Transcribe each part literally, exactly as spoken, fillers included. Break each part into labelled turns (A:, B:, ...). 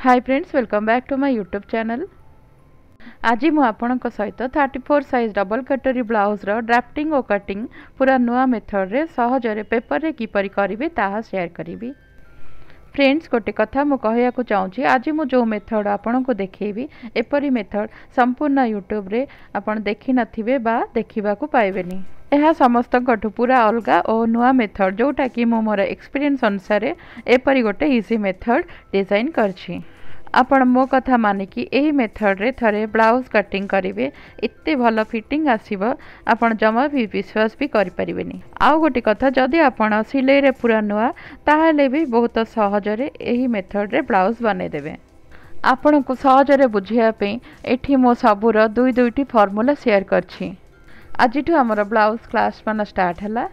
A: Hi friends, welcome back to my YouTube channel. आज मु आपणक सहित थर्टी फोर साइज डबल कटोरी ब्लाउज रो ड्राफ्टिंग और कटिंग पूरा नुआ मेथड रे सहजरे पेपर रे किपरि करिवे ताहा शेयर करिवि। फ्रेंड्स, गोटे कथा मु कहया को चाहूँगी, आज मु जो मेथड आपन को देखेबी एपरी मेथड संपूर्ण यूट्यूब रे आपन देखि नथिबे बा देखिबा को पाइबेनी। यह समस्त पूरा अलगा और नुआ मेथड जोटा कि मु मोर एक्सपीरियंस अनुसार एपरी गोटे इजी मेथड डिजाइन करछि। आपण मो कथा मानिकी एही मेथड रे थरे ब्लाउज कटिंग करिवे, इत्ते भल फिटिंग आसीबो आपण जमा भी विश्वास भी करि परिबेनी। आउ गोटे कथा, जदि आपण सिलाई रे पूरा नुआ ताहाले भी बहुत सहजरे एही मेथड रे ब्लाउज बने देबे। आपण को सहजरे बुझिया पे एठी मो सबुर दुई दुईटी फॉर्मूला शेयर करछि। आजिठु हमर ब्लाउज क्लास मान स्टार्ट हैला।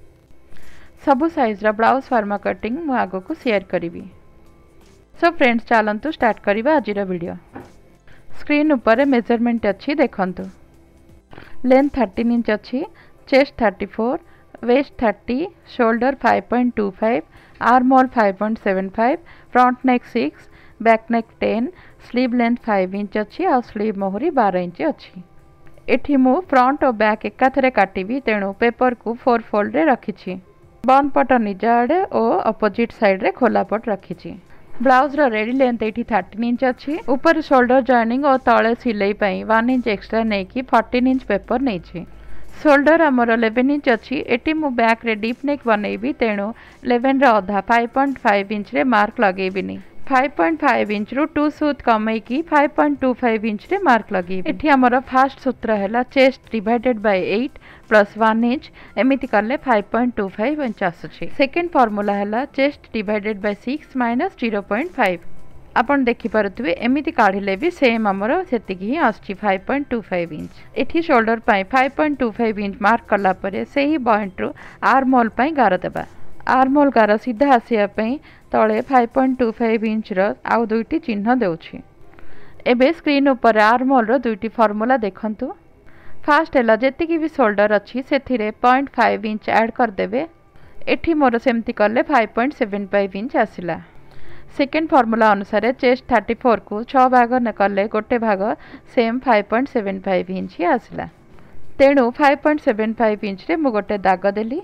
A: सबु साइज रा ब्लाउज फार्मा कटिंग मु आगो को शेयर करिवि। सो फ्रेंड्स, चलंतु स्टार्ट करिबा आजिर वीडियो। स्क्रीन ऊपर मेजरमेंट अच्छी देखंतु। लेंथ थर्टीन इंच अच्छी, chest thirty four, waist thirty, shoulder five point two five, arm hole five point seven five, front neck six, back neck ten, sleeve length five inch अच्छी और sleeve मोहरी बारह inch अच्छी। एठी मु front और back एकाथरे काटिबी, तेणु पेपर को फोर फोल्ड रे रखिछि। बंद पट निज आड़े और अपोजिट साइड रे खोला पट रखिछि। ब्लाउज रो रेडी लेंथ एठी थर्टीन इंच अच्छी। ऊपर शोल्डर जॉइनिंग और तले सिलाई पई वन इंच एक्स्ट्रा नेकी फोर्टीन इंच पेपर नेछि। शोल्डर आमर इलेवन इंच अच्छी। एटी मु बैक रे डीप नेक बनेबी, तेणु इलेवन रे अधा फाइव पॉइंट फाइव इंच रे मार्क लगेबिनी। फाइव पॉइंट फाइव इंच रु टू सूत कमई की five point two five inch रे मार्क लगे। एठी हमर फर्स्ट सूत्र हैला chest divided by eight plus one inch, एमिति करले five point two five inch आसुछि। सेकंड फार्मूला हैला chest divided by six minus zero point five. आपण देखि पारुथबे एमिति काढिले भी सेम हमर सेतिकी ही आछि five point two five inch. एठी शोल्डर पई five point two five inch mark करला परे सेही पॉइंट रु आर्म होल पई गार देबा। आर्म होल गार सीधा आसिया पई तले five point two five inch रो आउ दुईटी चिन्ह देउछि। एबे स्क्रीन ऊपर आर्म होल रो दुईटी फार्मूला देखंतु। फास्ट हैला जेतिकी भी शोल्डर अच्छी सेथिरे zero point five inch add कर देबे। एठी मोर सेमति करले फाइव पॉइंट सेवन फाइव इंच आसिला। सेकेंड फार्मूला अनुसार चेस्ट थर्टी फोर को छह भाग न करले गोटे भाग same five point seven five inch ही आसिला। तेणु five point seven five inch रे मु गोटे दाग देली।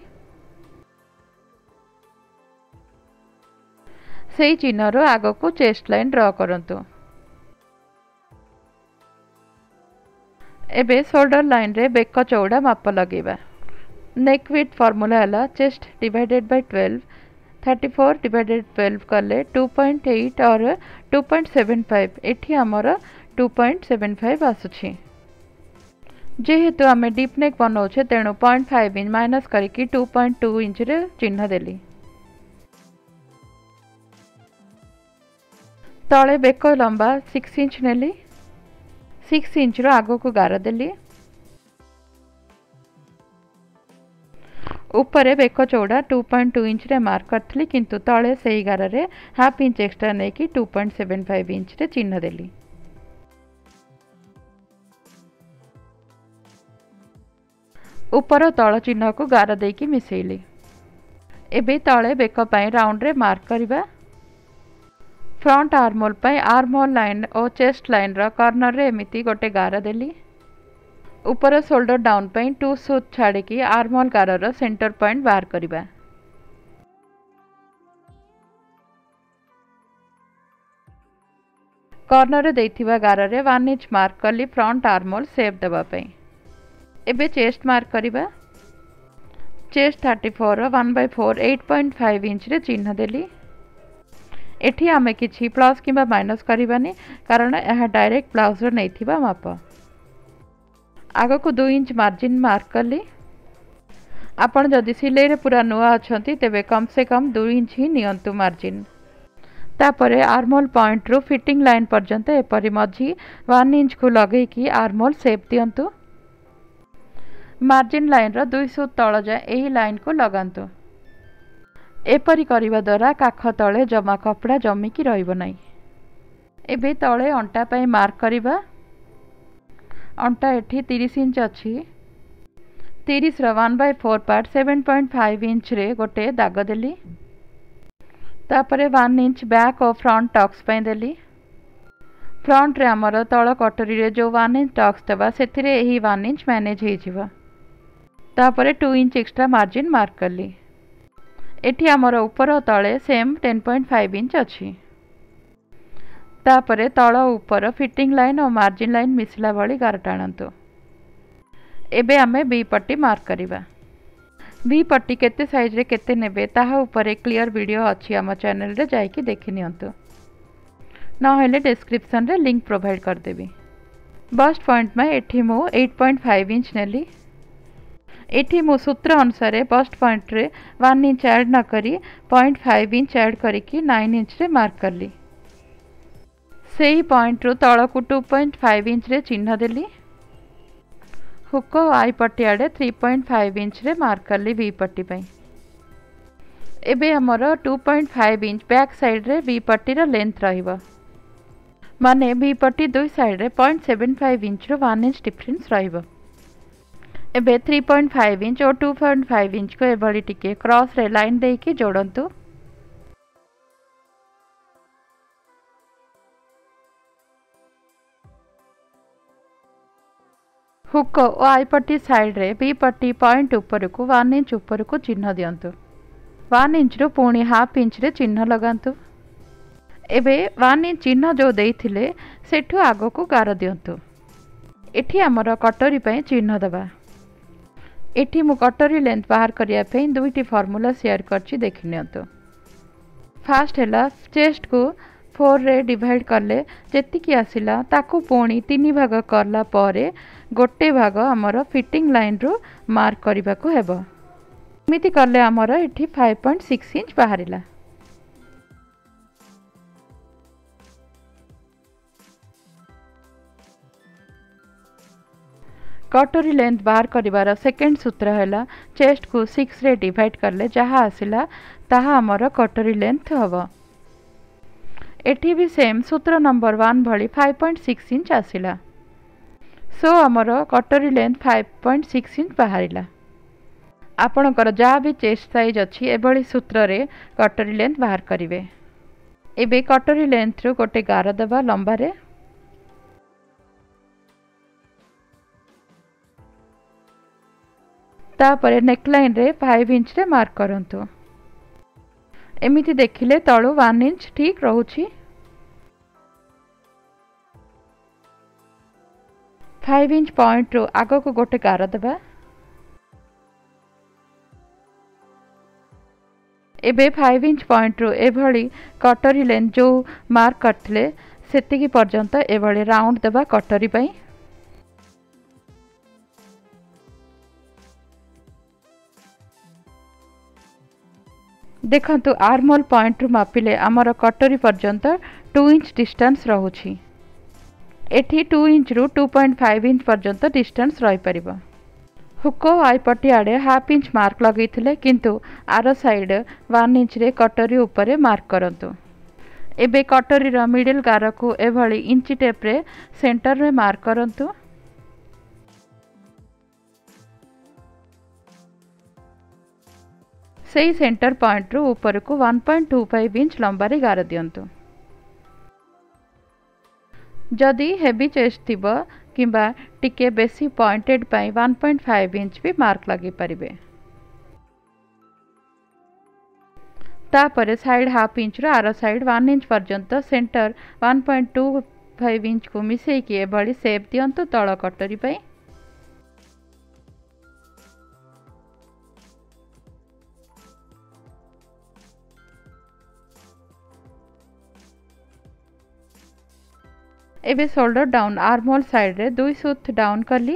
A: सेही चिन्ह रो आगो को चेस्ट लाइन ड्रॉ करंतु। एबे शोल्डर लाइन रे बेक चौड़ा माप लगेबा। नेक विड्थ फार्मूला हैला chest divided by twelve, thirty four divided twelve करले टू पॉइंट एट और टू पॉइंट सेवन फाइव। एठी हमर टू पॉइंट सेवन फाइव आसुछि। जेहेतु आमे डीप नेक बनौछे, तेणु zero point five inch minus करिकि टू पॉइंट टू इंच रे चिन्ह देली। तले बेक लंबा सिक्स इंच नेली। सिक्स इंच रो आगो को गार देली। ऊपर बेक चौड़ा टू पॉइंट टू इंच रे मार्क करथली, किंतु तले सेही गार रे हाफ इंच एक्स्ट्रा नेकी two point seven five inch रे चिन्ह देली। ऊपर तल चिन्ह को गार देकी मिसेइली। एबे तले बेक पई राउंड रे मार्क करिबा। फ्रंट आर्म होल पई आर्म होल लाइन और चेस्ट लाइन रा कॉर्नर रे एमिति गोटे गार देली। ऊपर शोल्डर डाउन पई टू सूत छाड़ी की आर्म होल गार रा सेंटर पॉइंट बाहर करिबा। कॉर्नर रे देथिबा गार रे वन इंच मार्क करली फ्रंट आर्म होल शेप देबा पई। एबे चेस्ट मार्क करिबा। Chest thirty four one by four eight point five inch रे चिन्ह देली। एठी आमे किछि प्लस किबा माइनस करिबानी, कारण यह डायरेक्ट ब्लाउज रो नैथिबा माप। आगो को दो इंच मार्जिन मार्क करली। आपण जदि सिलाई रे पूरा नुआ अछंती तेबे कम से कम दो इंच ही नियंतु मार्जिन। तापरे आर्म होल पॉइंट रो फिटिंग लाइन पर्यंत एपरि मझी वन इंच को लगै कि आर्म होल शेप दियंतु। मार्जिन लाइन रो दुई सूत तळ जाय एही लाइन को लगांतु। एपरी करिबा द्वारा काख तले जमा कपड़ा जमिकी रहिबो नै। एबे तले अंटा पई मार्क करिबा। अंटा एठी तीस इंच अच्छी। तीस रो one by four part seven point five inch रे गोटे दाग देली। तापरे वन इंच बैक और फ्रंट टक्स पे देली। फ्रंट रे आमर तल कटोरी रे जो वन इंच टक्स देवा से वन इंच मैनेज हो two inch extra margin mark कली। एठी आमर ऊपर तले same ten point five inch अच्छी। तापरे तल ऊपर फिटिंग लाइन और मार्जिन लाइन मिसला भली गार टाणतु। एबे आमे बी पट्टी मार्क करिबा। बी पट्टी केते साइज रे केते नेबे ताहा ऊपर क्लियर वीडियो अच्छी आम चैनल रे जाइकी देखि नियंतु, न हेले डिस्क्रिप्शन रे लिंक प्रोवाइड कर देबी। बस्ट पॉइंट में एठी मु एट पॉइंट फाइव इंच नेली। एठी मु सूत्र अनुसार बस्ट पॉइंट रे वन इंच ऐड न करी पॉइंट फाइव इंच ऐड करिकी नाइन इंच रे मार्क करली। सेही पॉइंट रु तलकू टू पॉइंट फाइव इंच रे चिन्ह देली। हुक आई पट्टी आड़े थ्री पॉइंट फाइव इंच रे मार्क करली वी पट्टी पई। एबे हमर two point five inch back side रे वी पट्टी रो लेंथ रहिबो, माने वी पट्टी दुई साइड रे पॉइंट सेवन फाइव इंच रो वन इंच डिफरेंस रहिबो। एबे थ्री पॉइंट फाइव इंच और टू पॉइंट फाइव इंच को एभली टिके क्रॉस रे लाइन देकी जोड़ंतु। हुक और आई पट्टी साइड रे बी पट्टी पॉइंट ऊपर को वन इंच ऊपर को चिन्ह दियंतु। वन इंच रो पुणी हाफ इंच रे चिन्ह लगांतु। एबे वन इंच चिन्ह जो देइथिले सेठु आगो को गार दियंतु। एठी हमर कटोरी पई चिन्ह दबा। एठी मु कटोरी लेंथ बाहर करिया पे दुईटी फॉर्मूला शेयर करछि देखि नियंतु। फास्ट हैला चेस्ट को फोर रे डिवाइड करले जेति की आसिला ताकू पुणी तीन भाग करला परे गोटे भाग हमर फिटिंग लाइन रु मार्क करबा को हेबो। एमिति करले हमर एठी फाइव पॉइंट सिक्स इंच बाहरिला। कटोरी लेंथ बाहर करिवार सेकेंड सूत्र हैला चेस्ट को सिक्स रे डिवाइड करले जहा आसिला ताहा हमर कटोरी लेंथ हबो। एठी भी सेम सूत्र नंबर वन भली फाइव पॉइंट सिक्स इंच आसिला। सो हमर कटोरी length five point six inch बाहरिला। आपणकर जहाँ भी चेस्ट साइज अच्छी एभली सूत्र रे कटोरी लेंथ बाहर करिवे। एबे कटोरी लेंथ रु गोटे गार देबा लंबा रे। तापरे नेकलाइन रे फाइव इंच रे मार्क करंतु। एमिति देखिले तळु वन इंच ठीक रहुछि। फाइव इंच पॉइंट रु आगो को गोटे गार देबा। एबे फाइव इंच पॉइंट रु एभली कटोरी लेंथ जो मार्क करथिले सेतिकी पर्यंत एभली राउंड देबा कटोरी पई। देखंतु आर्मोल पॉइंट रु मापिले आमर कटोरी पर्यंत टू इंच डिस्टेंस रहुछि। एठी टू इंच रु टू पॉइंट फाइव इंच पर्यंत डिस्टेंस रही परिबो। हुक आई पट्टी आड़े हाफ इंच मार्क लगैथिले किंतु आर साइड वन इंच रे कटोरी ऊपर मार्क करंतु। एबे कटोरी रो मिडिल गार को एभली इंची टेप रे सेंटर रे मार्क करंतु। सेही सेंटर पॉइंट रु ऊपर को one point two five inch लंबा रे गार दियंतु। जदि हेवी चेस्ट थिबो किंबा टिके बेसी पॉइंटेड पाई वन पॉइंट फाइव इंच भी मार्क लगे परिबे। तापरे साइड हाफ इंच रो आर साइड वन इंच पर्यंत centre one point two five inch को मिसेई कि एभली शेप दियंतु तळ कटोरी पाई। एबे शोल्डर डाउन आर्महोल साइड रे दुई सूत डाउन करली।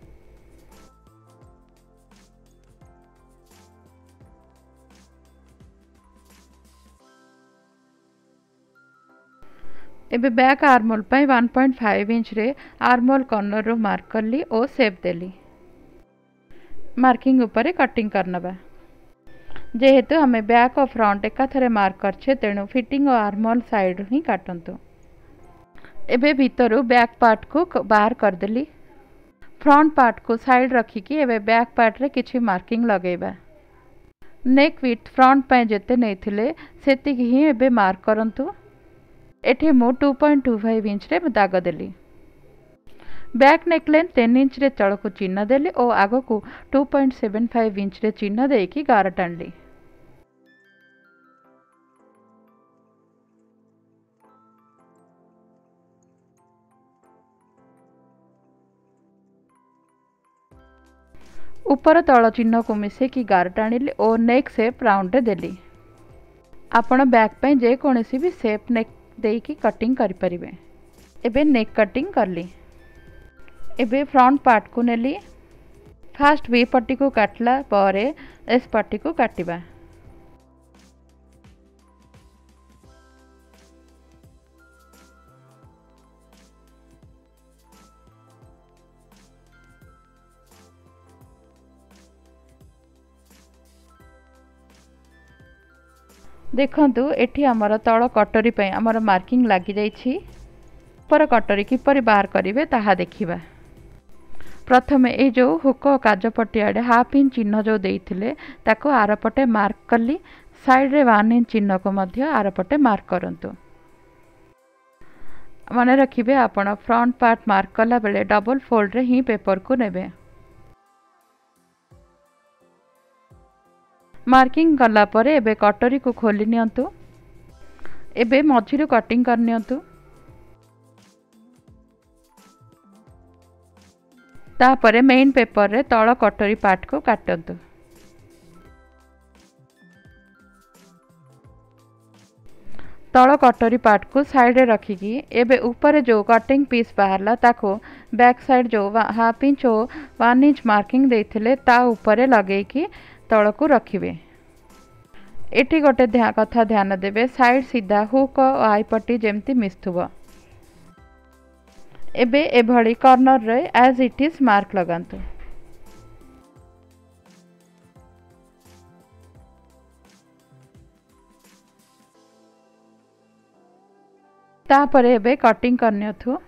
A: एबे बैक आर्महोल पाई वन पॉइंट फाइव इंच रे आर्महोल कॉर्नर रो मार्क करली और शेप देली। मार्किंग ऊपर कटिंग करनबा। जेहेतु हमें बैक और फ्रंट एकाथरे मार्क करछे तेणु फिटिंग और आर्महोल साइड ही काटंतु। एबे भीतरु बैक पार्ट को बाहर कर देली। फ्रंट पार्ट को साइड रखिकी एबे बैक पार्ट रे किछि मार्किंग लगेबा। नेक विथ फ्रंट पे जेते नैथिले सेतिक ही एबे मार्क करंतु। एठी मु two point two five inch रे दाग देली। बैक नेकलाइन टेन इंच रे तल को चिन्ह देली और आग को two point seven five inch रे चिन्ह देकी गार टाणली। ऊपर तल चिन्ह को मिसेकी गार टाणिली और नेक सेप राउंड रे देली। आपण बैक पे जे कोनसी भी सेप नेक देकी कटिंग करि परिबे। एबे नेक कटिंग करली। एबे फ्रंट पार्ट को नेली। फास्ट वी पट्टी को काटला परे एस पट्टी को काटिबा। देखंतु एठी हमर तळ कटोरी पे हमर मार्किंग लागि जाईछि। ऊपर कटोरी किपरि बाहर करिवे ताहा देखिबा। प्रथमे ए जो हुक काजपट्टी आड़े हाफ इंच चिन्ह जो देइथिले ताको आरपटे मार्क कली। साइड रे वन इंच चिन्ह को मध्य आरपटे मार्क करंतु। माने रखिबे आपण फ्रंट पार्ट मार्क कला बेले डबल फोल्ड रे ही पेपर को नेबे। मार्किंग कला परे एबे कटोरी को खोली नियंतु। एबे मझिरु कटिंग कर नियंतु। तापरे मेन पेपर रे तळ कटोरी पार्ट को काटंतु। तळ कटोरी पार्ट को साइड रे रखिकी एबे ऊपर जो कटिंग पीस बाहरला ताको बैक साइड जो हाफ इंच और वन इंच मार्किंग देथिले ता ऊपर लगेकी तळ को रखिबे। एटी गोटे ध्या कथा ध्यान देबे साइड सीधा हुक और आई पट्टी जेमती मिसथुबो। एबे एभली कॉर्नर रे एज इट इज मार्क लगांतु। तापरे एबे कटिंग करनियथु।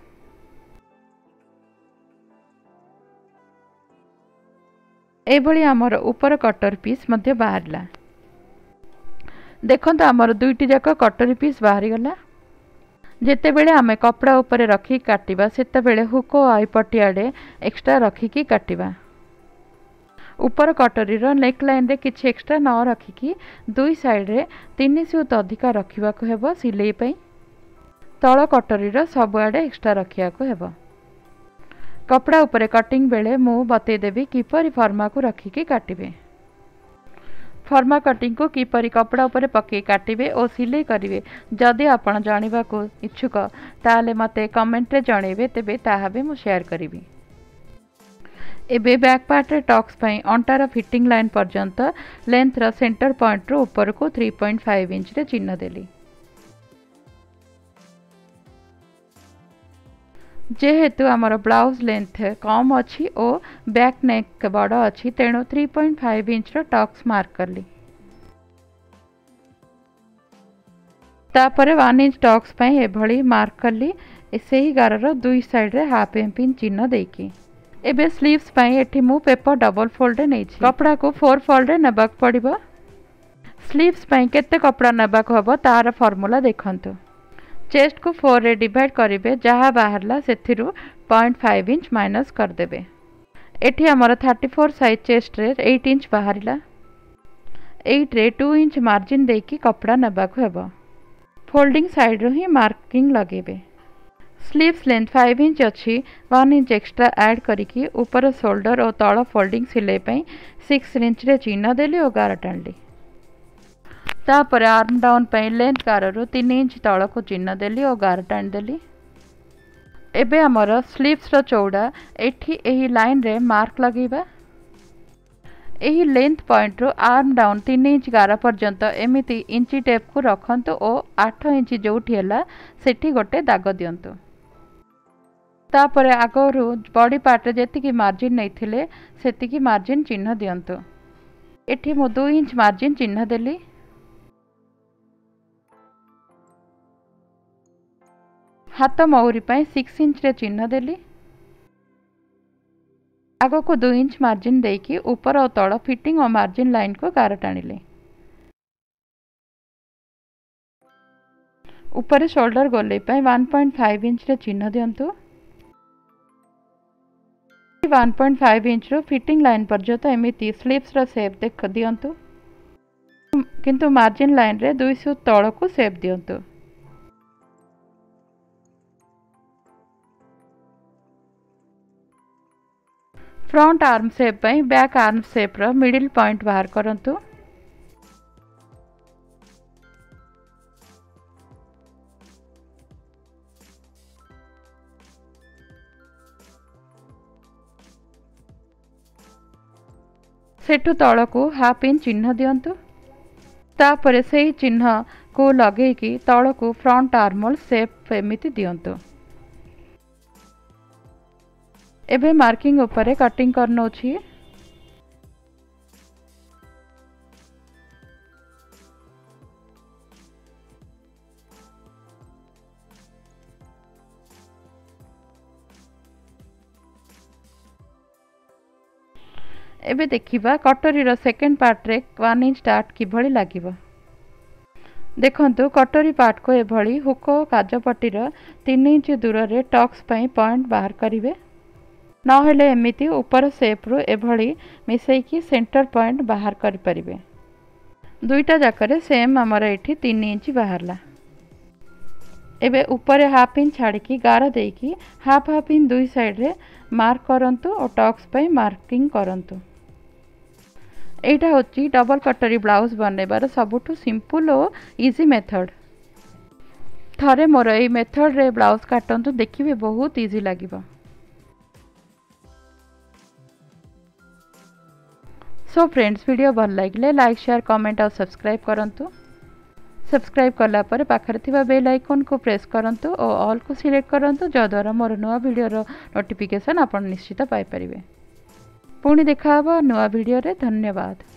A: एभली हमर ऊपर कटर पीस मध्य बाहरला। देखंतु हमर दुईटी जाक कटोरी पीस बाहरी गला। जेते बेले आमे कपड़ा ऊपर रखी काटिबा सेते बेले हुक आई पट्टी आड़े एक्स्ट्रा रखिकी काटिबा। ऊपर कटोरी रो नेक लाइन रे किछि एक्स्ट्रा न रखिकी दुई साइड रे तीन सूत अधिका रखिबा को हेबो सिलाई पई। तळ कटोरी रो सब आड़े एक्स्ट्रा रखिया को हेबो। कपड़ा ऊपर कटिंग बेले मु बतई देबी किपरि फर्मा को रखिकी काटिबे। फर्मा कटिंग को किपरि कपड़ा ऊपर पके काटिबे और सिलाई करिवे जदि आपण जानिबा को इच्छुक ताले मते कमेंट रे जणेबे तेबे ताहा बे मु शेयर करिवि। एबे बैक पार्ट रे टक्स पई अंटार फिटिंग लाइन पर्यंत लेंथ रो सेंटर पॉइंट रो ऊपर को थ्री पॉइंट फाइव इंच रे चिन्ह देली। जेहेतु आमर ब्लाउज लेंथ कम अच्छी और बैक नेक बड़ अच्छी तेणु थ्री पॉइंट फाइव इंच रो टक्स मार्क करली। तापरे वन इंच टक्स पई एभली मार्क करली। से ही गार रो दुई साइड रे हाफ इंच चिन्ह देकी। एबे स्लीव्स पई एठी मु पेपर डबल फोल्ड रे नै छी। कपड़ा को फोर फोल्ड रे नेबाक पड़िबो। स्लीव्स पई केते कपड़ा नेबाक हबो तार फार्मूला देखंतु। चेस्ट को फोर रे डिवाइड करिवे जहाँ बाहरला सेथिरु पॉइंट फाइव इंच माइनस कर देबे। एठी हमर थर्टी फोर साइज चेस्ट रे एट इंच बाहरिला। एट रे टू इंच मार्जिन देकी कपड़ा नेबाक हेबो। फोल्डिंग साइड रो ही मार्किंग लगेबे। स्लीव्स लेंथ फाइव इंच अच्छी वन इंच एक्स्ट्रा ऐड करिकी ऊपर शोल्डर और तळ फोल्डिंग सिलाई पई सिक्स इंच रे चिन्ह देली और गार टाणली। तापर आर्म डाउन पे लेंथ गार रो तीन इंच तल को चिन्ह देली और गार टाण देली। एबे हमर स्लीव्स रो चौड़ा एठी एही लाइन रे मार्क लगेबा। एही लेंथ पॉइंट रो आर्म डाउन तीन इंच गार पर्यंत एमिति इंची टेप को रखंतु और आठ इंच जोठी हैला सेठी गोटे दाग दियंतु। तापर आगरु बॉडी पार्ट रे जेतिकी मार्जिन नैथिले सेतिकी मार्जिन चिन्ह दियंतु। एठी मो दो इंच मार्जिन चिन्ह देली। हाथ मौरी पाई सिक्स इंच रे चिन्ह देली। आग को दो इंच मार्जिन देकी ऊपर और तल फिटिंग और मार्जिन लाइन को गार टाणिले। ऊपर शोल्डर गोले वन पॉइंट फाइव इंच रे चिन्ह दिंतु। वन पॉइंट फाइव इंच रो फिटिंग लाइन पर्यंत एमती स्लीव्स रो शेप देख दिंतु, किंतु मार्जिन लाइन रे दुई सौ तल को शेप दिंतु। फ्रंट आर्म शेप पई बैक आर्म शेप रो मिडिल पॉइंट बाहर करंतु। सेठु तल को हाफ इंच चिन्ह दिंतु। तापरे से ही चिन्ह को लगे कि तल को फ्रंट आर्मोल शेप एमिति दिंतु। एबे मार्किंग उपरे कटिंग करनोछि। एबे देखिबा कटोरी रो सेकेंड पार्ट रे वन इंच स्टार्ट किभଳି लागिबो। देखंतु कटोरी पार्ट को एभଳି हुक काजपट्टी रो तीन इंच दूर रे टक्स पई पॉइंट बाहर करिवे, न हेले एमिति ऊपर शेप रो एभଳି मिसई की सेंटर पॉइंट बाहर करि परिबे। दुईटा जाकरे सेम हमर एठी तीन इंच बाहरला। एबे ऊपर हाफ इंच छाड़ी की गार देकी हाफ हाफ इंच दुई साइड रे मार्क करंतु और टक्स पई मार्किंग करंतु। एटा होची डबल कटोरी ब्लाउज बनैबार सबुठु सिंपल और इजी मेथड। थरे मोर ए मेथड रे ब्लाउज काटंतु, देखिबे बहुत इजी लागिबो। सो फ्रेंड्स, वीडियो भल लगे लाइक शेयर कमेंट और सब्सक्राइब करंतु। सब्सक्राइब कला पर पाखरे थिबा बेल आइकन को प्रेस करंतु और ऑल को सिलेक्ट करंतु, जद्वारा मोर नुआ वीडियो रो नोटिफिकेशन आपण निश्चित पाई परिबे। पुणी देखा हबो नुआ वीडियो रे। धन्यवाद।